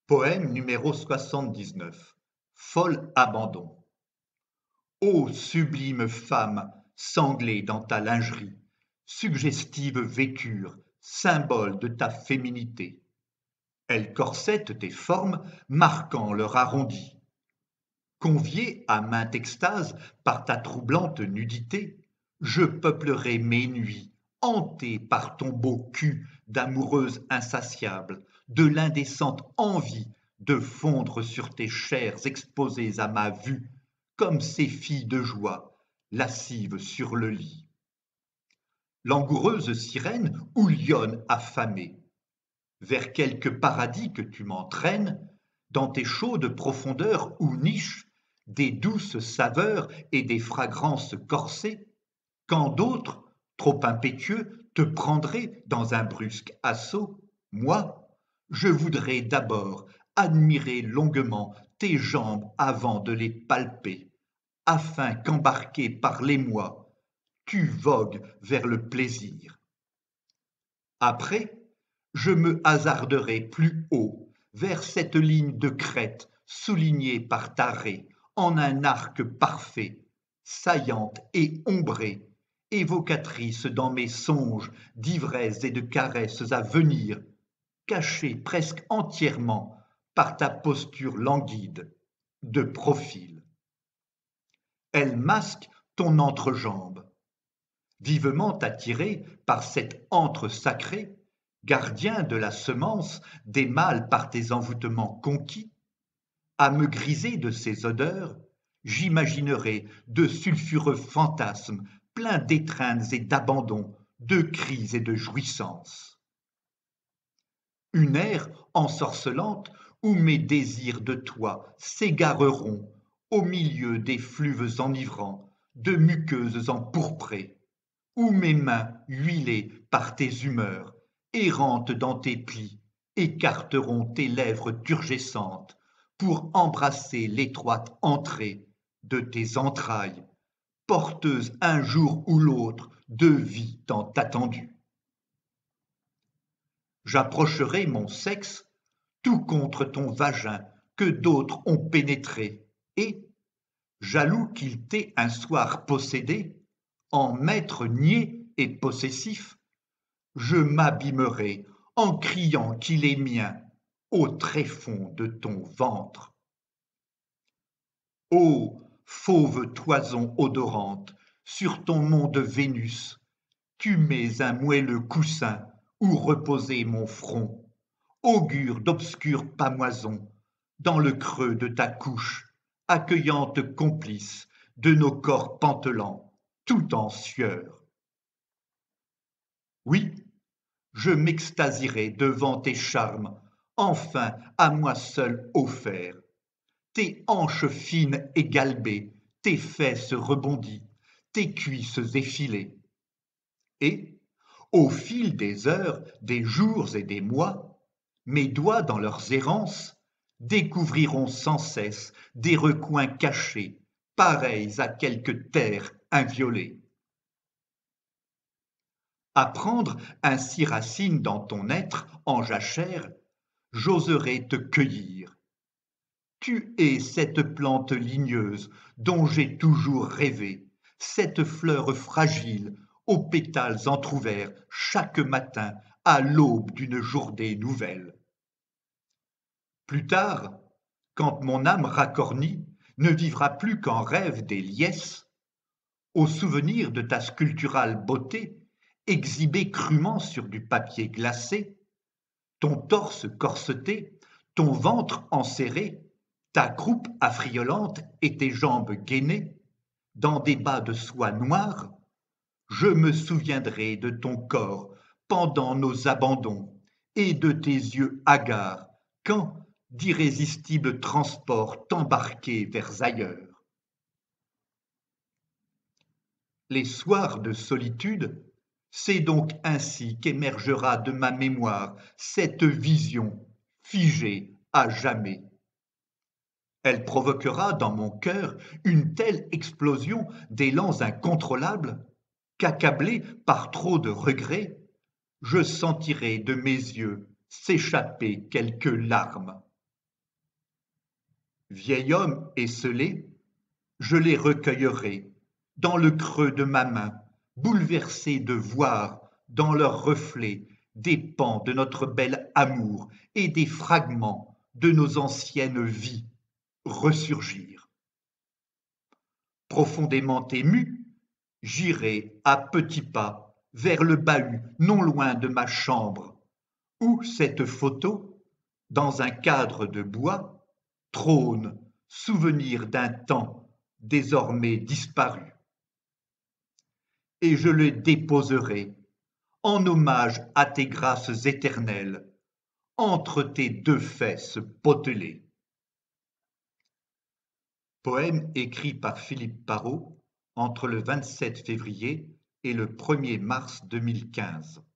Poème numéro 79. Folle abandon. Ô sublime femme, sanglée dans ta lingerie, suggestive vêture, symbole de ta féminité. Elle corsette tes formes, marquant leur arrondi. Conviée à mainte extase par ta troublante nudité, je peuplerai mes nuits, hanté par ton beau cul d'amoureuse insatiable, de l'indécente envie de fondre sur tes chairs exposées à ma vue, comme ces filles de joie, lascives sur le lit. Langoureuse sirène ou lionne affamée, vers quelque paradis que tu m'entraînes, dans tes chaudes profondeurs où nichent des douces saveurs et des fragrances corsées, quand d'autres, trop impétueux, te prendraient dans un brusque assaut, moi, je voudrais d'abord admirer longuement tes jambes avant de les palper, afin qu'embarqué par l'émoi, tu vogues vers le plaisir. Après, je me hasarderai plus haut vers cette ligne de crête soulignée par ta raie en un arc parfait, saillante et ombrée, évocatrice dans mes songes d'ivresse et de caresses à venir, cachée presque entièrement par ta posture languide, de profil. Elle masque ton entrejambe. Vivement attiré par cet antre sacré, gardien de la semence des mâles par tes envoûtements conquis, à me griser de ces odeurs, j'imaginerai de sulfureux fantasmes pleins d'étreintes et d'abandon, de cris et de jouissances. Une ère ensorcelante où mes désirs de toi s'égareront au milieu des fleuves enivrants, de muqueuses empourprées, où mes mains huilées par tes humeurs, errantes dans tes plis, écarteront tes lèvres turgescentes pour embrasser l'étroite entrée de tes entrailles, porteuses un jour ou l'autre de vie tant attendue. J'approcherai mon sexe tout contre ton vagin que d'autres ont pénétré, et, jaloux qu'il t'ait un soir possédé, en maître niais et possessif, je m'abîmerai en criant qu'il est mien au tréfonds de ton ventre. Ô fauve toison odorante, sur ton mont de Vénus, tu mets un moelleux coussin où reposer mon front, augure d'obscures pâmoisons, dans le creux de ta couche, accueillante complice de nos corps pantelants, tout en sueur. Oui, je m'extasierai devant tes charmes, enfin à moi seul offerts. Tes hanches fines et galbées, tes fesses rebondies, tes cuisses effilées. Et, au fil des heures, des jours et des mois, mes doigts dans leurs errances découvriront sans cesse des recoins cachés, pareils à quelque terre inviolée. Apprendre ainsi racine dans ton être en jachère, j'oserais te cueillir. Tu es cette plante ligneuse dont j'ai toujours rêvé, cette fleur fragile aux pétales entr'ouverts chaque matin à l'aube d'une journée nouvelle. Plus tard, quand mon âme racornie ne vivra plus qu'en rêve des liesses, au souvenir de ta sculpturale beauté, exhibée crûment sur du papier glacé, ton torse corseté, ton ventre enserré, ta croupe affriolante et tes jambes gainées, dans des bas de soie noire, je me souviendrai de ton corps pendant nos abandons et de tes yeux hagards quand d'irrésistibles transports t'embarquaient vers ailleurs. Les soirs de solitude, c'est donc ainsi qu'émergera de ma mémoire cette vision figée à jamais. Elle provoquera dans mon cœur une telle explosion d'élans incontrôlables qu'accablé par trop de regrets, je sentirai de mes yeux s'échapper quelques larmes. Vieil homme esselé, je les recueillerai dans le creux de ma main, bouleversé de voir dans leurs reflets des pans de notre bel amour et des fragments de nos anciennes vies ressurgir. Profondément ému, j'irai à petits pas vers le bahut non loin de ma chambre, où cette photo, dans un cadre de bois, trône, souvenir d'un temps désormais disparu. Et je le déposerai, en hommage à tes grâces éternelles, entre tes deux fesses potelées. Poème écrit par Philippe Parrot entre le 27 février et le 1er mars 2015.